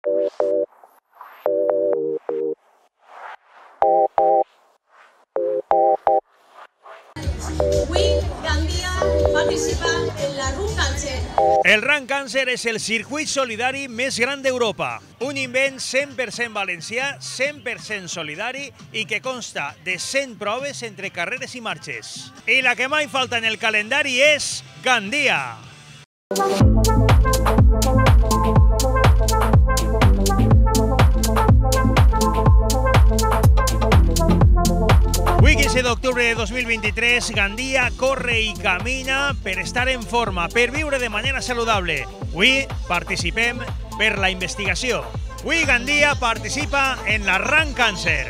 Avui Gandia participa en la Run Cancer. El Run Cancer és el circuit solidari més gran d'Europa. Un invent 100% valencià, 100% solidari i que consta de 100 proves entre carreres i marxes. I la que mai falta en el calendari és Gandia. Avui, 15 d'octubre de 2023, Gandia corre i camina per estar en forma, per viure de manera saludable. Avui participem per la investigació. Avui Gandia participa en la Run Cancer.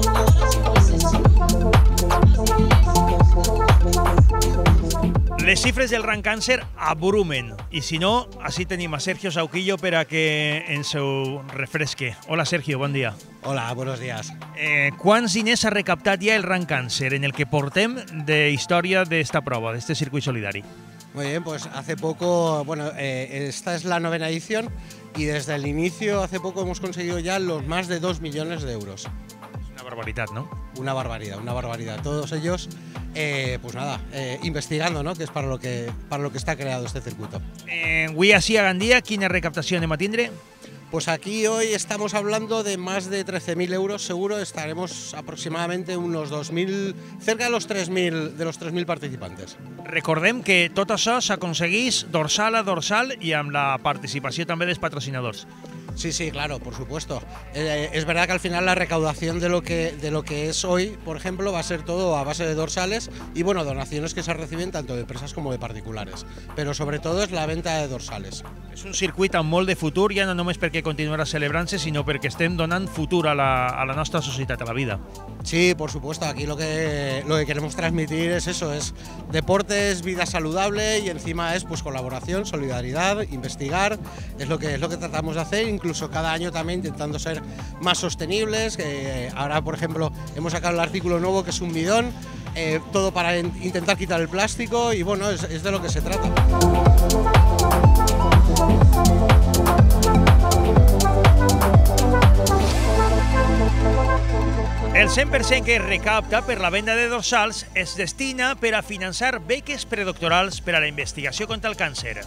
Les xifres del Run Cancer abrumen i si no, així tenim a Sergio Sauquillo per a que ens ho refresque. Hola Sergio, bon dia. Hola, buenos días. ¿Quants diners ha recaptat ja el Run Cancer en el que portem de història d'esta prova, d'este circuit solidari? Muy bien, pues hace poco, bueno, esta es la 9ª edición y desde el inicio hace poco hemos conseguido ya los más de 2 millones de euros. Es una barbaridad, ¿no? Una barbaridad, una barbaridad. Todos ellos, pues nada, investigando, ¿no? Que es para lo que está creado este circuito. Avui així a Gandia, quina recaptació anem a tindre? Pues aquí hoy estamos hablando de más de 13.000 euros, seguro estaremos aproximadamente unos 2.000, cerca de los 3.000 participantes. Recordem que tot això s'aconsegueix dorsal a dorsal i amb la participació també dels patrocinadors. Sí, sí, claro, por supuesto. Es verdad que al final la recaudación de lo que es hoy, por ejemplo, va a ser todo a base de dorsales y bueno, donaciones que se reciben tanto de empresas como de particulares. Pero sobre todo es la venta de dorsales. És un circuit amb molt de futur, ja no només perquè continuarà celebrant-se, sinó perquè estem donant futur a la nostra societat, a la vida. Sí, por supuesto. Aquí lo que queremos transmitir es eso, es deporte, es vida saludable y encima es pues colaboración, solidaridad, investigar, es lo que tratamos de hacer, incluso cada año también intentando ser más sostenibles. Ahora, por ejemplo, hemos sacado el artículo nuevo que es un bidón, todo para intentar quitar el plástico y bueno, es de lo que se trata. El 100% que es recapta per la venda de dorsals es destina per a finançar beques predoctorals per a la investigació contra el càncer.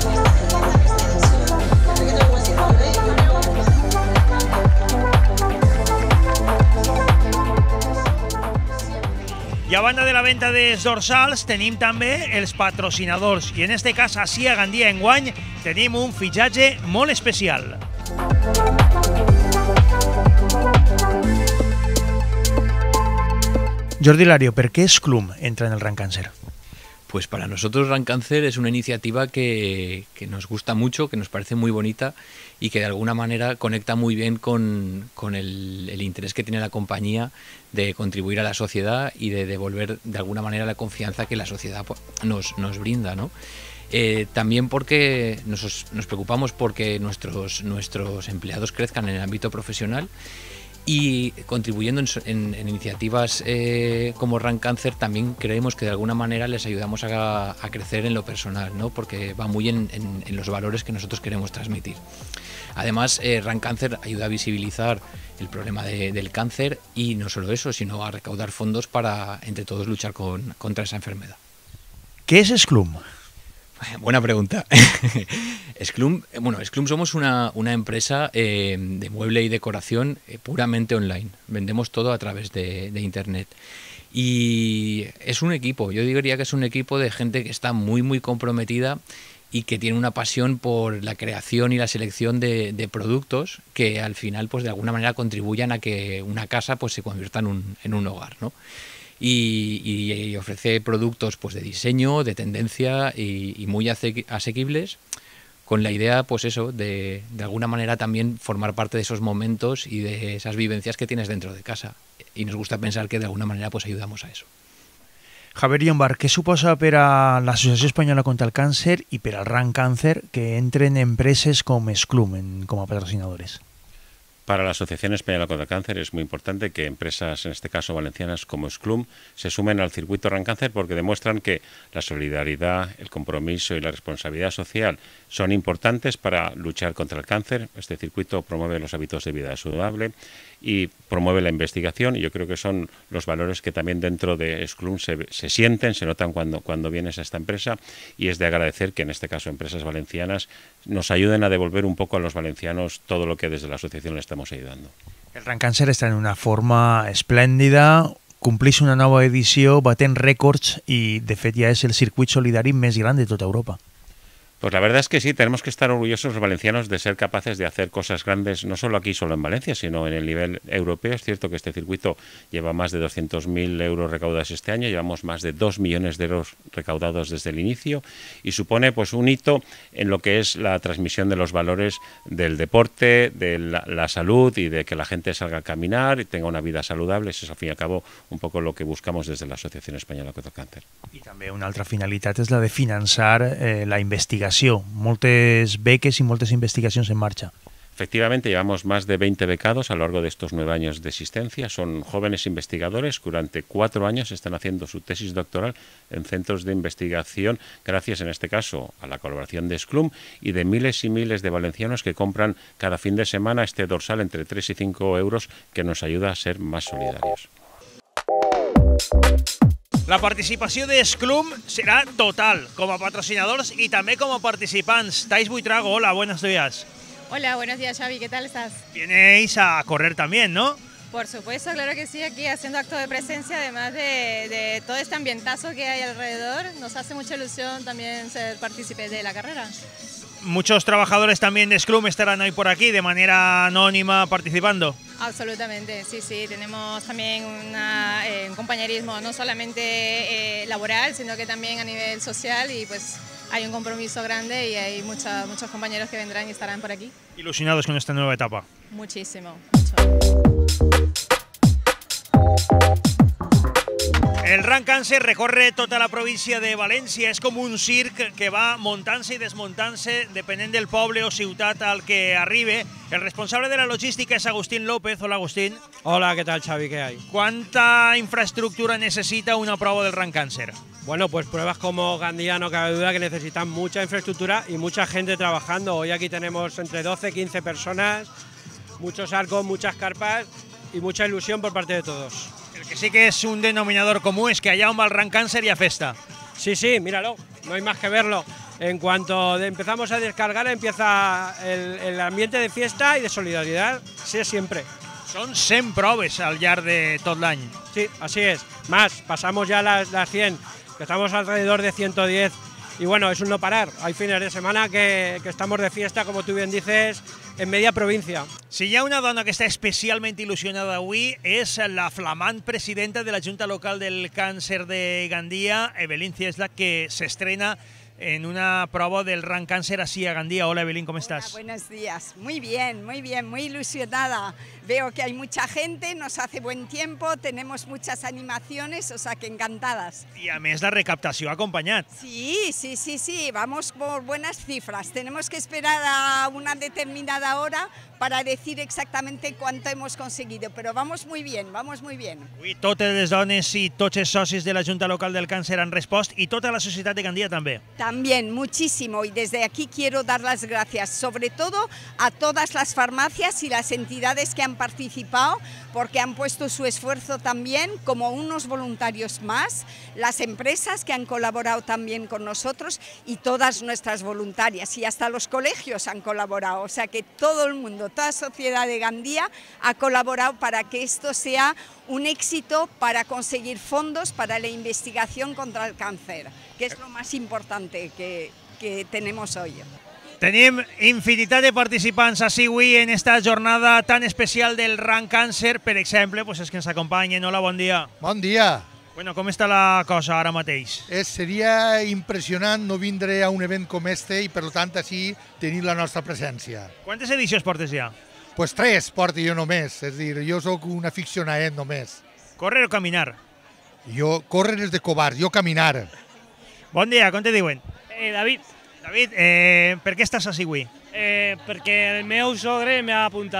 I a banda de la venda dels dorsals tenim també els patrocinadors i en este cas així a Gandia enguany tenim un fitxatge molt especial. Jordi Lario, ¿por qué Sclum entra en el Run Cancer? Pues para nosotros Run Cancer es una iniciativa que nos gusta mucho, que nos parece muy bonita y que de alguna manera conecta muy bien con el interés que tiene la compañía de contribuir a la sociedad y de devolver de alguna manera la confianza que la sociedad nos brinda, ¿no? También porque nos preocupamos porque nuestros empleados crezcan en el ámbito profesional y contribuyendo en iniciativas como Run Cancer también creemos que de alguna manera les ayudamos a crecer en lo personal, ¿no? Porque va muy en los valores que nosotros queremos transmitir. Además, Run Cancer ayuda a visibilizar el problema del cáncer y no solo eso, sino a recaudar fondos para entre todos luchar contra esa enfermedad. ¿Qué es Sclum? Buena pregunta. Sclum somos una empresa de mueble y decoración puramente online. Vendemos todo a través de internet. Y es un equipo, yo diría que es un equipo de gente que está muy muy comprometida y que tiene una pasión por la creación y la selección de productos que al final pues de alguna manera contribuyan a que una casa pues se convierta en un hogar, ¿no? Y ofrece productos pues de diseño, de tendencia y muy asequibles, con la idea pues eso de alguna manera también formar parte de esos momentos y de esas vivencias que tienes dentro de casa, y nos gusta pensar que de alguna manera pues ayudamos a eso. Javier Llombar, què suposa per a l'Associació Espanyola contra el Càncer i per al Run Cancer que entren empreses com Sclum com a patrocinadores? Para la Asociación Española contra el Cáncer es muy importante que empresas, en este caso valencianas como Sclum, se sumen al circuito Run Cáncer porque demuestran que la solidaridad, el compromiso y la responsabilidad social son importantes para luchar contra el cáncer. Este circuito promueve los hábitos de vida saludable y promueve la investigación, y yo creo que son los valores que también dentro de Sclum se sienten, se notan cuando vienes a esta empresa, y es de agradecer que en este caso empresas valencianas nos ayuden a devolver un poco a los valencianos todo lo que desde la asociación le estamos ayudando. El Run Cáncer està en una forma esplèndida, compleix una nova edició batent rècords i de fet ja és el circuit solidari més gran de tota Europa. Pues la verdad es que sí, tenemos que estar orgullosos los valencianos de ser capaces de hacer cosas grandes, no solo aquí, solo en Valencia, sino en el nivel europeo. Es cierto que este circuito lleva más de 200.000 euros recaudados este año, llevamos más de 2 millones de euros recaudados desde el inicio, y supone pues un hito en lo que es la transmisión de los valores del deporte, de la salud y de que la gente salga a caminar y tenga una vida saludable. Eso es al fin y al cabo un poco lo que buscamos desde la Asociación Española contra el Cáncer. I també una altra finalitat és la de finançar la investigació. Moltes beques i moltes investigacions en marxa. Efectivamente, llevamos más de 20 becados a lo largo de estos 9 años de existencia. Son jóvenes investigadores que durante 4 años están haciendo su tesis doctoral en centros de investigación, gracias en este caso a la colaboración de Sclum y de miles y miles de valencianos que compran cada fin de semana este dorsal entre 3 y 5 euros que nos ayuda a ser más solidarios. La participació de Sclum serà total, com a patrocinadors i també com a participants. Thais Buitrago, hola, buenos días. Hola, buenos días, Xavi, ¿qué tal estás? Vienes a correr también, ¿no? Por supuesto, claro que sí, aquí haciendo acto de presencia, además de todo este ambientazo que hay alrededor, nos hace mucha ilusión también ser partícipes de la carrera. Muchos trabajadores también de Sclum estarán hoy por aquí de manera anónima participando. Absolutamente, sí, sí, tenemos también un compañerismo no solamente laboral, sino que también a nivel social, y pues hay un compromiso grande y hay muchos compañeros que vendrán y estarán por aquí. Ilusionados con esta nueva etapa. Muchísimo, mucho. El Run Cáncer recorre tota la província de València. És com un circ que va muntant-se i desmuntant-se depenent del poble o ciutat al que arribe. El responsable de la logística es Agustín López. Hola, Agustín. Hola, ¿qué tal, Xavi? ¿Qué hay? ¿Cuánta infraestructura necesita una prueba del Run Cáncer? Bueno, pues pruebas como Gandía no cabe duda que necesitan mucha infraestructura y mucha gente trabajando. Hoy aquí tenemos entre 12 y 15 personas, muchos arcos, muchas carpas y mucha ilusión por parte de todos. El que sí que es un denominador común es que allá on va el Run Cáncer y a festa. Sí, sí, míralo, no hay más que verlo. En cuanto empezamos a descargar, empieza el ambiente de fiesta y de solidaridad, sí, siempre. Són 100 proves al llarg de tot l'any. Sí, así es. Más, pasamos ya las 100, que estamos alrededor de 110. Y bueno, es un no parar. Hay fines de semana que estamos de fiesta, como tú bien dices, en media provincia. Si hi ha una dona que està especialment il·lusionada avui és la flamant presidenta de la Junta Local del Càncer de Gandia, Evelyn Ciesla, que s'estrena en una prova del Run Cáncer así a Gandía. Hola, Evelyn, ¿cómo estás? Hola, buenos días. Muy bien, muy ilusionada. Veo que hay mucha gente, nos hace buen tiempo, tenemos muchas animaciones, o sea que encantadas. I a més la recaptació ha acompanyat. Sí, vamos por buenas cifras. Tenemos que esperar a una determinada hora para decir exactamente cuánto hemos conseguido, pero vamos muy bien, vamos muy bien. Avui totes les dones i tots els socis de la Junta Local del Càncer han respost i tota la societat de Gandia també. También, muchísimo, y desde aquí quiero dar las gracias, sobre todo a todas las farmacias y las entidades que han participado, porque han puesto su esfuerzo también como unos voluntarios más, las empresas que han colaborado también con nosotros y todas nuestras voluntarias, y hasta los colegios han colaborado, o sea que todo el mundo, toda sociedad de Gandía ha colaborado para que esto sea un éxito, para conseguir fondos para la investigación contra el cáncer, que es lo más importante que tenemos hoy. Tenim infinitat de participants així avui en esta jornada tan especial del Run Cáncer. Per exemple, pues és que ens acompanyen. Hola, bon dia. Bon dia. Bueno, com està la cosa ara mateix? Seria impressionant no vindre a un event com este i, per tant, així tenir la nostra presència. Quantes edicions portes ja? Pues 3 porto jo només, és a dir, jo sóc un aficionat només. Córrer o caminar? Jo, córrer és de covards, jo caminar. Bon dia, com te diuen? David. David, per què estàs així avui? Perquè el meu sogre m'ha apuntat.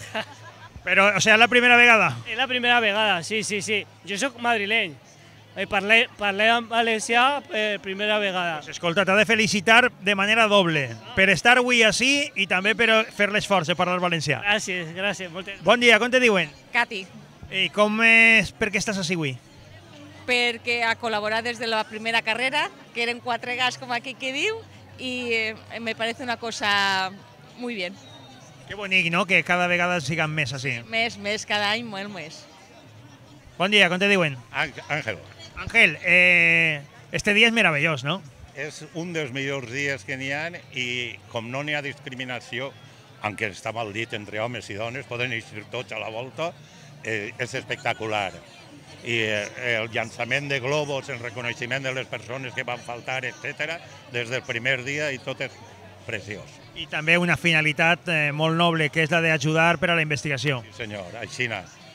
Però, o sigui, la primera vegada? És la primera vegada, sí. Jo sóc madrileny. Parlé en valencià per primera vegada. Pues escolta, t'ha de felicitar de manera doble, per estar avui així i també per fer l'esforç de parlar valencià. Gràcies. Bon dia, com te diuen? Cati, I com és, per què estàs així avui? perquè ha col·laborat des de la primera carrera, que eren 4 gats, com aquí que diu, i me parece una cosa muy bien. Que bonic, no?, que cada vegada siguin més així. Més, cada any molt més. Bon dia, com te diuen? Ángel. Ángel, este dia és meravellós, no? És un dels millors dies que n'hi ha i com no n'hi ha discriminació, aunque està mal dit entre homes i dones, poden eixir tots a la volta, és espectacular. I el llançament de globus, el reconeixement de les persones que van faltar, etc., des del primer dia i tot és preciós. I també una finalitat molt noble, que és la d'ajudar per a la investigació. Sí, senyor, així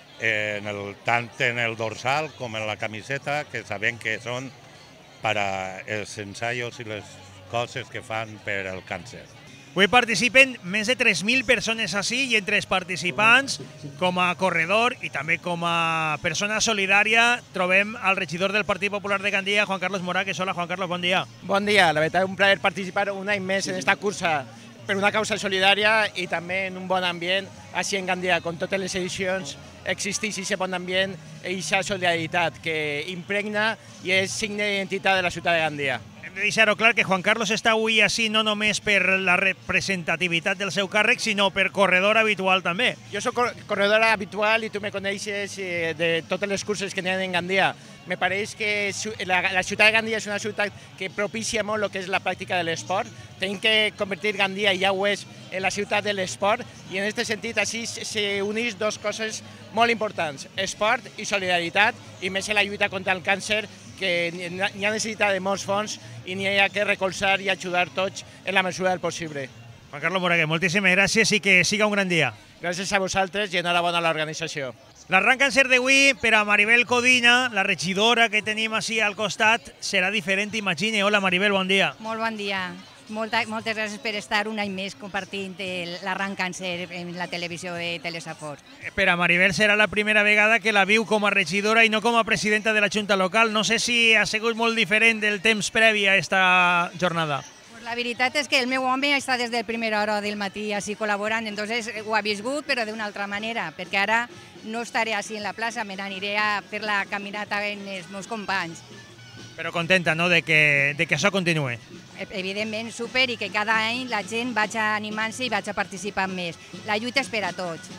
tant en el dorsal com en la camiseta, que sabem que són per als ensaios i les coses que fan per al càncer. Avui participen més de 3.000 persones així i entre els participants, com a corredor i també com a persona solidària, trobem al regidor del Partit Popular de Gandia, Juan Carlos Moragues. Hola, Juan Carlos, bon dia. Bon dia, la veritat és un plaer participar un any més en esta cursa per una causa solidària i també en un bon ambient així en Gandia, com totes les edicions existeix aquest bon ambient i aquesta solidaritat que impregna i és signe d'identitat de la ciutat de Gandia. Hem de deixar-ho clar que Juan Carlos està avui així no només per la representativitat del seu càrrec, sinó per corredor habitual també. Jo soc corredora habitual i tu me coneixes de totes les curses que n'hi ha en Gandia. Me pareix que la ciutat de Gandia és una ciutat que propicia molt el que és la pràctica de l'esport. Tenim que convertir Gandia, i ja ho és, en la ciutat de l'esport i en aquest sentit així s'uneix dues coses molt importants, esport i solidaritat, i més en la lluita contra el càncer, que n'hi ha necessitat de molts fons i n'hi ha que recolzar i ajudar tots en la mesura del possible. Juan Carlos Moragues, moltíssimes gràcies i que siga un gran dia. Gràcies a vosaltres i enhorabona a l'organització. L'arranc càncer d'avui per a Maribel Codina, la regidora que tenim així al costat, serà diferent, imagine. Hola Maribel, bon dia. Molt bon dia. Moltes gràcies per estar un any més compartint l'arranc càncer en la televisió de Telesaport. Per a Maribel serà la primera vegada que la viu com a regidora i no com a presidenta de la Junta Local. No sé si ha sigut molt diferent del temps previ a esta jornada. La veritat és que el meu home està des de primera hora del matí així col·laborant, entonces ho ha viscut però d'una altra manera, perquè ara no estaré així en la plaça, me n'aniré a fer la caminata amb els meus companys. Però contenta, no?, de que això continuï. Evidentment, super, i que cada any la gent vagi animant-se i vagi participant més. La lluita és per a tots.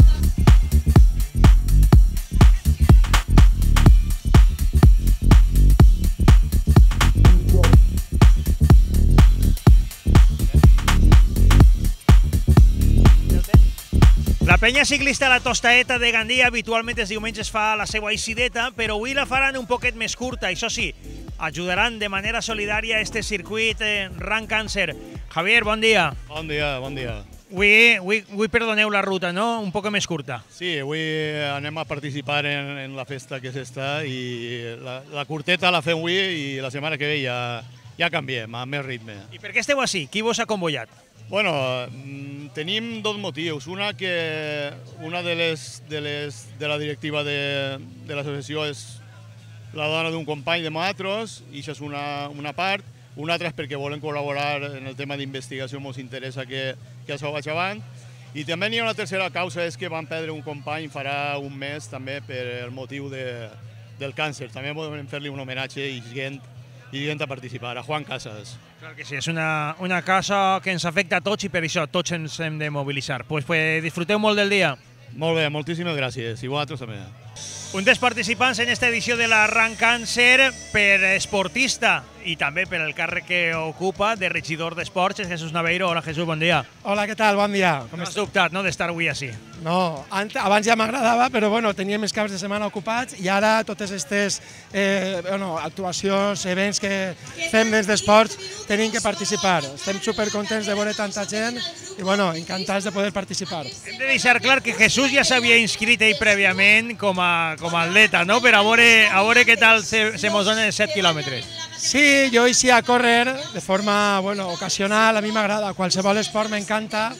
La penya ciclista La Tostaeta de Gandia habitualment els diumenges fa la seva eixideta, però avui la faran un poquet més curta, això sí, ajudaran de manera solidària a este circuit Run Càncer. Javier, bon dia. Bon dia, bon dia. Avui perdoneu la ruta, no? Un poc més curta. Sí, avui anem a participar en la festa que és esta i la curteta la fem avui i la setmana que ve ja canviem, amb més ritme. I per què esteu així? Qui vos ha convoiat? Bueno, tenim dos motius. Una de la directiva de l'associació és la dona d'un company de nosaltres, i això és una part. Una altra és perquè volen col·laborar en el tema d'investigació, ens interessa que això vagi avant. I també hi ha una tercera causa, és que van perdre un company farà un mes també per el motiu del càncer. També volem fer-li un homenatge i gent a participar, a Juan Casas. Clar que sí, és una casa que ens afecta a tots i per això tots ens hem de mobilitzar. Pues disfruteu molt del dia. Molt bé, moltíssimes gràcies. I vosaltres també. Un dels participants en esta edició de la Run Càncer, per esportista i també per el càrrec que ocupa de regidor d'esports, és Jesús Naveiro. Hola Jesús, bon dia. Hola, què tal? Bon dia. No has dubtat, no?, d'estar avui així. No, abans ja m'agradava, però bueno, teníem els caps de setmana ocupats i ara totes aquestes actuacions, events que fem des d'esports, tenim que participar. Estem supercontents de veure tanta gent i bueno, encantats de poder participar. Hem de deixar clar que Jesús ja s'havia inscrit ell prèviament com a atleta, no?, per a veure què tal se mos donen els 7 quilòmetres. Sí, jo eixia a córrer de forma ocasional, a mi m'agrada, qualsevol esport m'encanta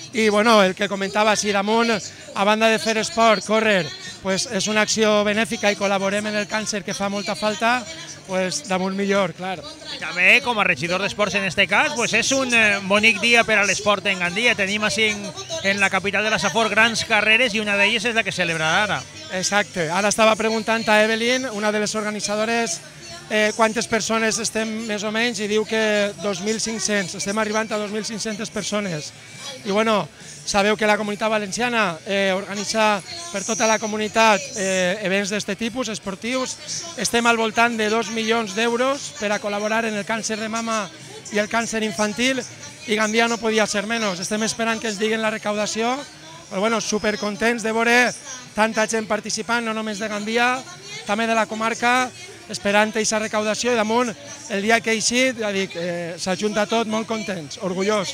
I bueno, el que comentava, si damunt, a banda de fer esport, córrer, pues és una acció benèfica i col·laborem en el càncer que fa molta falta, pues damunt millor, clar. I també, com a regidor d'esports en este cas, pues és un bonic dia per a l'esport en Gandia. Tenim així en la capital de la Safor grans carreres i una d'elles és la que celebrarà ara. Exacte. Ara estava preguntant a Evelyn, una de les organitzadores, quantes persones estem més o menys, i diu que 2.500, estem arribant a 2.500 persones. I bueno, sabeu que la Comunitat Valenciana organitza per tota la comunitat events d'aquest tipus, esportius. Estem al voltant de 2 milions d'euros per a col·laborar en el càncer de mama i el càncer infantil, i Gandia no podia ser menys. Estem esperant que ens diguin la recaudació, però bueno, supercontents de veure tanta gent participant, no només de Gandia, també de la comarca, esperant aquesta recaudació, i damunt, el dia que he eixit, ja dic, s'ajunta tot molt contents, orgullós.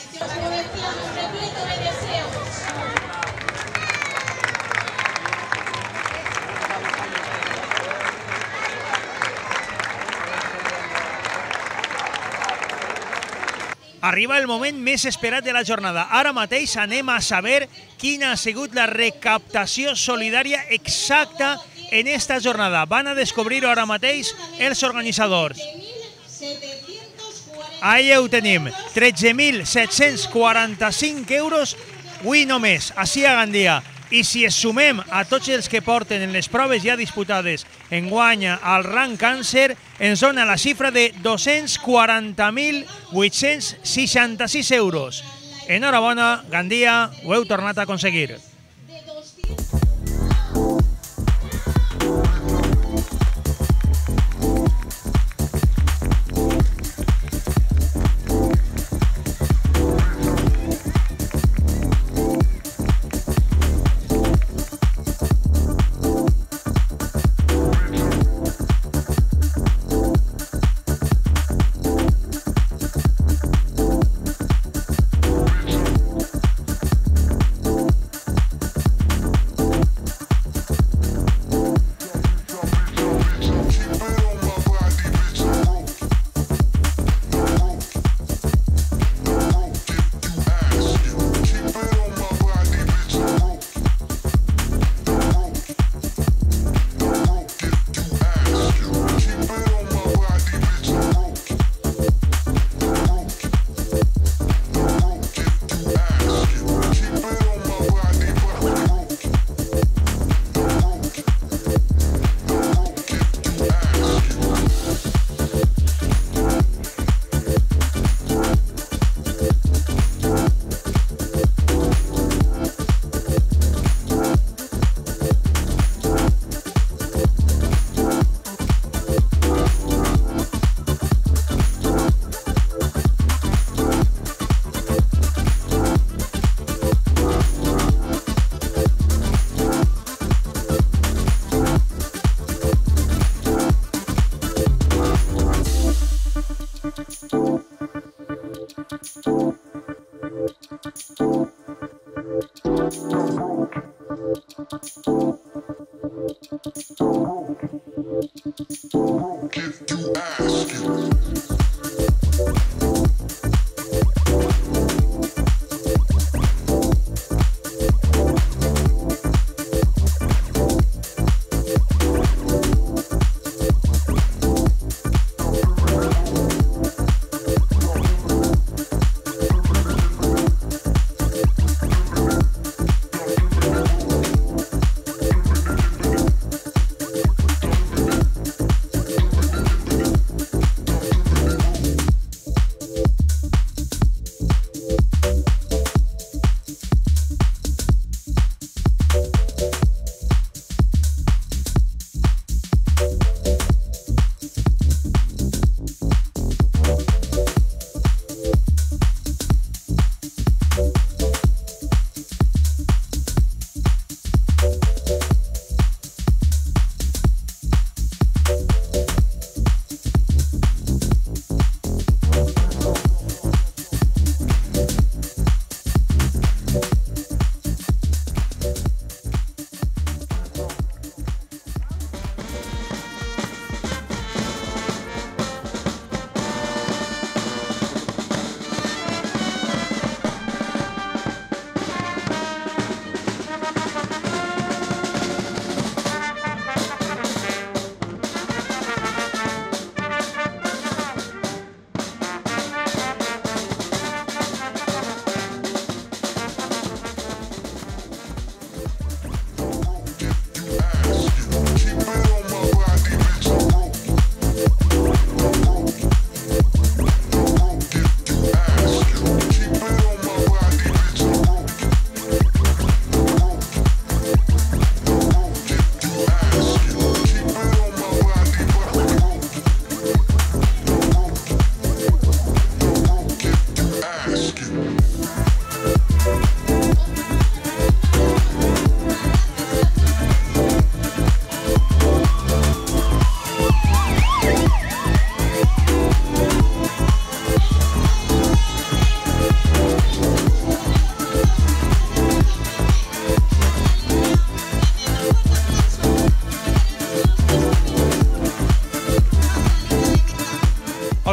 Arriba el moment més esperat de la jornada. Ara mateix anem a saber quina ha sigut la recaptació solidària exacta en esta jornada. Van a descobrir-ho ara mateix els organitzadors. Ahí ho tenim, 13.745 euros avui només, així a Gandia. I si es sumem a tots els que porten en les proves ja disputades enguany al rang càncer, ens dona la xifra de 240.866 euros. Enhorabona, Gandia, ho heu tornat a aconseguir.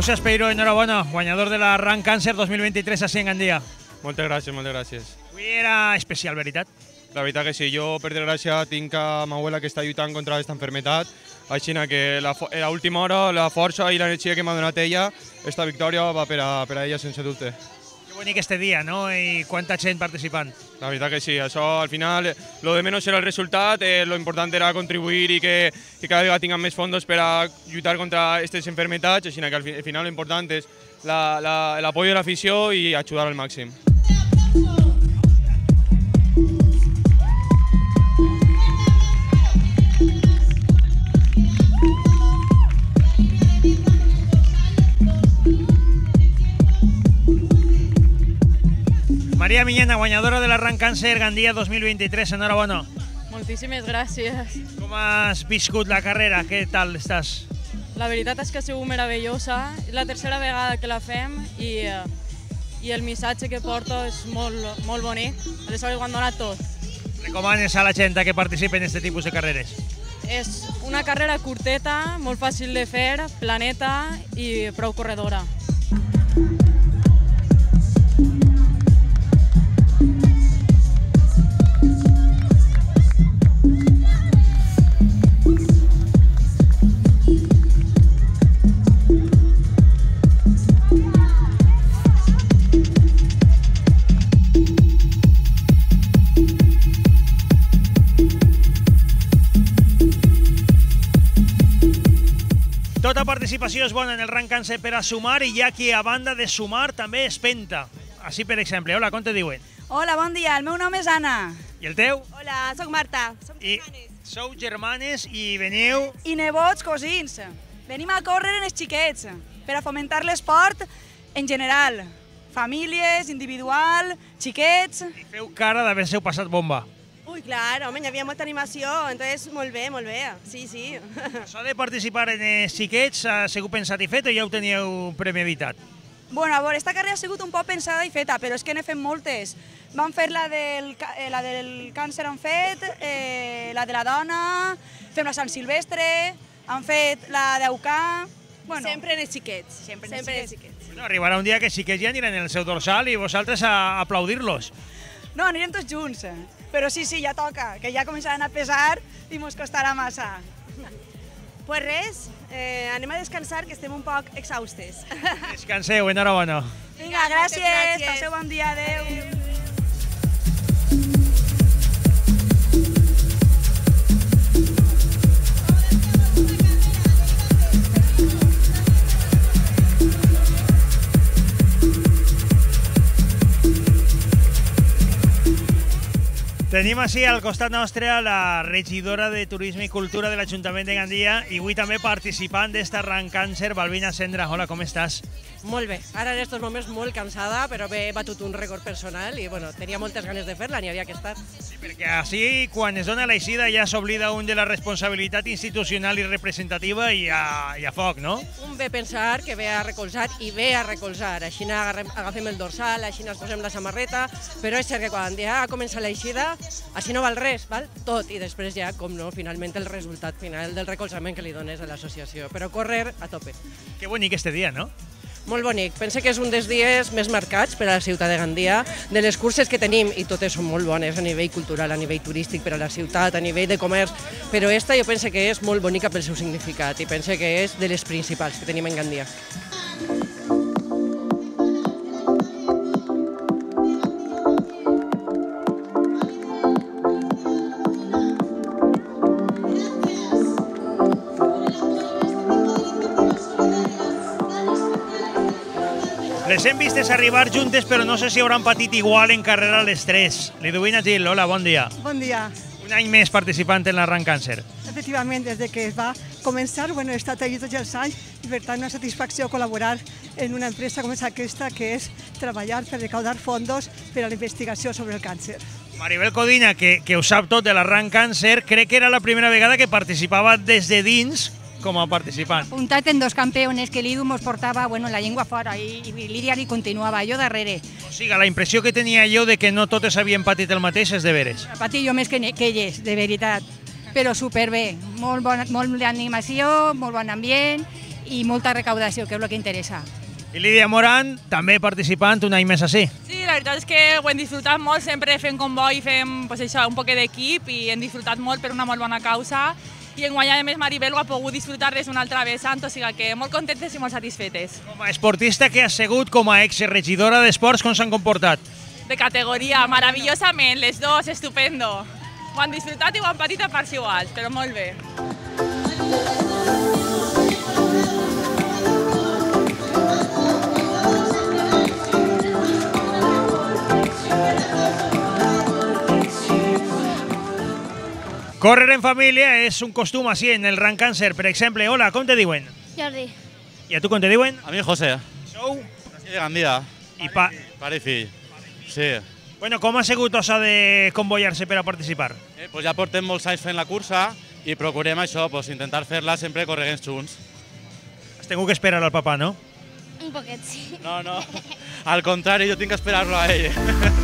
José Espeiro, enhorabona, guanyador de la Run Cancer 2023 així en Gandia. Moltes gràcies, moltes gràcies. Avui era especial, veritat? La veritat que sí, jo per desgràcia tinc a ma abuela que està lluitant contra aquesta enfermedad, així que a l'última hora la força i l'energia que m'ha donat ella, esta victòria va per a ella sense dubte. Que bonic este dia, no? I quanta gent participant. La veritat que sí, això al final, lo de menos era el resultat, lo important era contribuir i que cada vegada tinguem més fondos per a lluitar contra aquestes enfermedats, així que al final lo important és l'apoyo de l'afició i ajudar al màxim. Maria Miñana, guanyadora de la Run Cancer Gandia 2023, enhorabona. Moltíssimes gràcies. Com has viscut la carrera? Què tal estàs? La veritat és que ha sigut meravellosa. És la tercera vegada que la fem i el missatge que porto és molt bonic. Aleshores ho han donat tot. Recomanes a la gent que participi en aquest tipus de carreres? És una carrera curteta, molt fàcil de fer, planeta i prou corredora. Tota participació és bona en el Run Cancer per a sumar i hi ha qui, a banda de sumar, també es penta. Així, per exemple. Hola, com te diuen? Hola, bon dia. El meu nom és Anna. I el teu? Hola, soc Marta. Sou germanes i veniu... I nebots, cosins. Venim a córrer en els xiquets per a fomentar l'esport en general. Famílies, individual, xiquets... I feu cara d'haver-seu passat bomba. Ui, clar, home, hi havia molta animació, entonces molt bé, sí, sí. Això de participar en els xiquets ha sigut pensat i fet o ja ho teníeu premeditat? Bueno, a veure, esta carrera ha sigut un poc pensada i feta, però és que n'he fet moltes. Vam fer la del càncer, han fet, la de la dona, fem la Sant Silvestre, han fet la d'Eucà... Bueno, sempre en els xiquets. Sempre en els xiquets. Bueno, arribarà un dia que sí que ja aniran en el seu dorsal i vosaltres a aplaudir-los. No, anirem tots junts, però sí, ja toca, que ja començaran a pesar i mos costarà massa. Pues res, anem a descansar, que estem un poc exhaustes. Descanseu, enhorabona. Vinga, gràcies, passeu bon dia, adeu. Tenim així al costat nostre la regidora de Turisme i Cultura de l'Ajuntament de Gandia i avui també participant d'esta Run Cancer, Balbina Cendra. Hola, com estàs? Molt bé. Ara en aquests moments molt cansada, però he batut un rècord personal i bueno, tenia moltes ganes de fer-la, n'hi havia que estar. Sí, perquè així, quan es dona l'eixida, ja s'oblida un de la responsabilitat institucional i representativa i a foc, no? Un ve a pensar que ve a recolzar i ve a recolzar. Així agafem el dorsal, així ens posem la samarreta, però és cert que quan ja comença l'eixida, així no val res, val tot, i després ja, com no, finalment el resultat final del recolzament que li dones a l'associació. Però córrer a tope. Que bonic este dia, no? Molt bonic. Pense que és un dels dies més marcats per a la ciutat de Gandia, de les curses que tenim, i totes són molt bones a nivell cultural, a nivell turístic per a la ciutat, a nivell de comerç, però esta jo pense que és molt bonica pel seu significat i pense que és de les principals que tenim en Gandia. Les hem vistes arribar juntes, però no sé si hauran patit igual en carrera les tres. Liduvina Gil, hola, bon dia. Bon dia. Un any més participant en la Run Cancer. Efectivament, des que es va començar, he estat allí tots els anys i per tant una satisfacció col·laborar en una empresa com és aquesta, que és treballar per recaudar fondos per a la investigació sobre el càncer. Maribel Codina, que ho sap tot de la Run Cancer, crec que era la primera vegada que participava des de dins com a participant. Apuntat en dos campeones que l'Idu mos portava la llengua fora i Lídia li continuava, jo darrere. O sigui, la impressió que tenia jo de que no totes havien patit el mateix és de veres. Patit jo més que elles, de veritat, però superbé, molt d'animació, molt bon ambient i molta recaudació, que és el que interessa. I Lídia Moran, també participant un any més així. Sí, la veritat és que ho hem disfrutat molt, sempre fem comboi, fem pues, això, un poquet d'equip i hem disfrutat molt per una molt bona causa. I enguany, a més, Maribel ho ha pogut disfrutar des d'una altra vessant, o sigui que molt contentes i molt satisfetes. Com a esportista que has sigut, com a exregidora d'esports, com s'han comportat? De categoria, meravellosament, les dos, estupendo. Ho han disfrutat i ho han patit a parts iguals, però molt bé. Córrer en família és un costum així en el Run Cancer. Per exemple, hola, com te diuen? Jordi. I a tu com te diuen? A mi José. Sou? De Gandia. Pare i fill. Sí. Bueno, com ha sigut això de convoiar-se per a participar? Pues ja portem molts anys fent la cursa i procurem això, pues, intentar fer-la sempre correguents junts. Has tingut que esperar al papà, no? Un poquet, sí. No, no. Al contrari, jo tinc que esperar-lo a ell.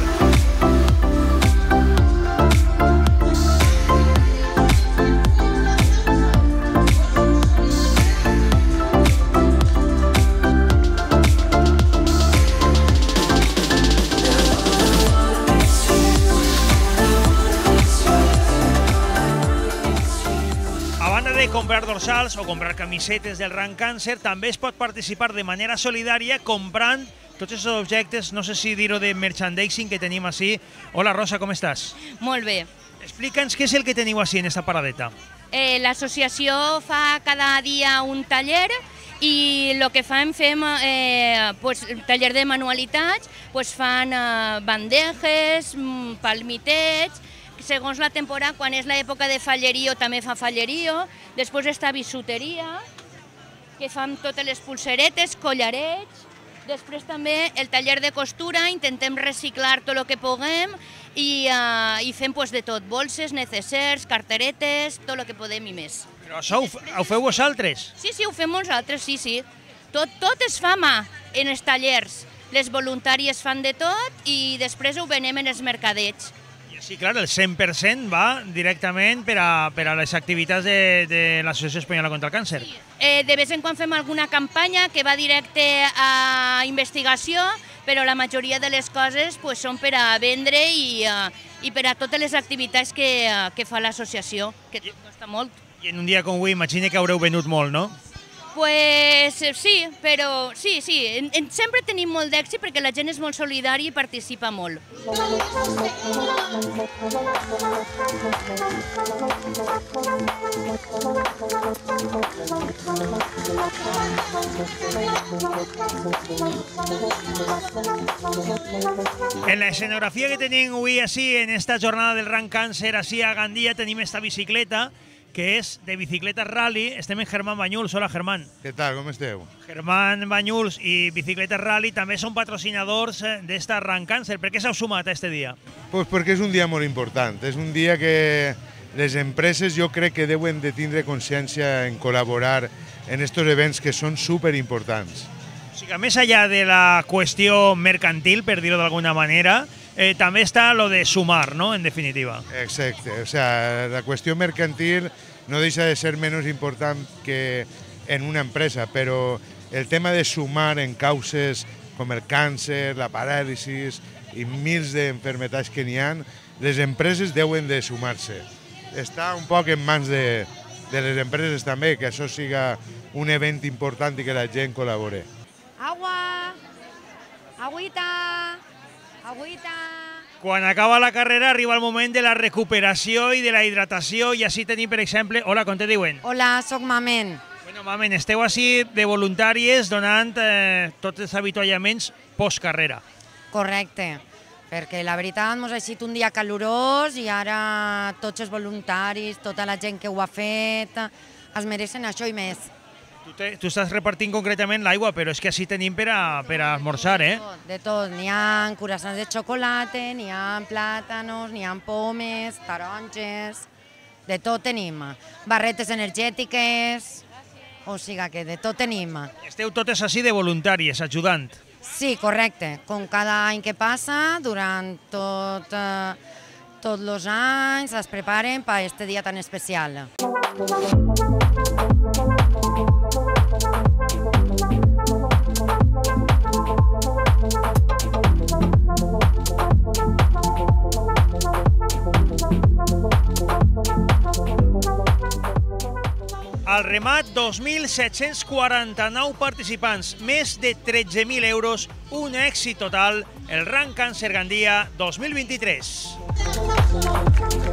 De comprar dorsals o comprar camisetes del Run Cancer, també es pot participar de manera solidària comprant tots aquests objectes, no sé si dir-ho de merchandising que tenim així. Hola Rosa, com estàs? Molt bé. Explica'ns què és el que teniu així en esta paradeta. L'associació fa cada dia un taller i el que fem taller de manualitats, fan bandejes, palmitets. Segons la temporada, quan és l'època de fallerio, també fa fallerio. Després està bisuteria, que fan totes les pulseretes, collarets. Després també el taller de costura, intentem reciclar tot el que puguem i fem de tot, bolses, necessers, carteretes, tot el que podem i més. Però això ho feu vosaltres? Sí, ho fem nosaltres, sí. Tot es fa a mà en els tallers. Les voluntàries fan de tot i després ho venem en els mercadets. Sí, clar, el 100% va directament per a les activitats de l'Associació Espanyola contra el Càncer. De vez en quan fem alguna campanya que va directe a investigació, però la majoria de les coses són per a vendre i per a totes les activitats que fa l'associació, que costa molt. I en un dia com avui, imagina que haureu venut molt, no? Pues sí, però sí. Sempre tenim molt d'èxit perquè la gent és molt solidària i participa molt. En la escenografia que tenim avui així, en esta jornada del Run Cancer, així a Gandia, tenim esta bicicleta, que és de bicicleta rally. Estem en Germán Banyuls. Hola, Germán. Què tal, com esteu? Germán Banyuls i Bicicleta Rally també són patrocinadors d'esta Run Cancer. Per què s'heu sumat a este dia? Pues perquè és un dia molt important. És un dia que les empreses jo crec que deuen de tindre consciència en col·laborar en estos events que són superimportants. O sigui, més allà de la qüestió mercantil, per dir-ho d'alguna manera, també està lo de sumar, ¿no? En definitiva. Exacte. O sea, la qüestió mercantil no deixa de ser menys important que en una empresa, però el tema de sumar en causes com el càncer, la paràlisi i mils d'enfermetats que n'hi ha, les empreses deuen de sumar-se. Està un poc en mans de les empreses també, que això siga un event important i que la gent col·labore. Agua! Agüita! Agüita! Quan acaba la carrera arriba el moment de la recuperació i de la hidratació i així tenim, per exemple... Hola, com te diuen? Hola, soc Mamen. Bueno, Mamen, esteu així de voluntàries donant tots els avituallaments post-carrera. Correcte, perquè la veritat ens ha sigut un dia calorós i ara tots els voluntaris, tota la gent que ho ha fet, es mereixen això i més. Tu estàs repartint concretament l'aigua, però és que així tenim per a esmorzar, eh? De tot. N'hi ha curaçons de xocolata, n'hi ha plàtanos, n'hi ha pomes, taronges, de tot tenim. Barretes energètiques, o sigui que de tot tenim. Esteu totes així de voluntàries, ajudant. Sí, correcte. Com cada any que passa, durant tots els anys es preparen per aquest dia tan especial. Al remat, 2.749 participants, més de 13.000 euros, un èxit total, el Run Càncer Gandia 2023.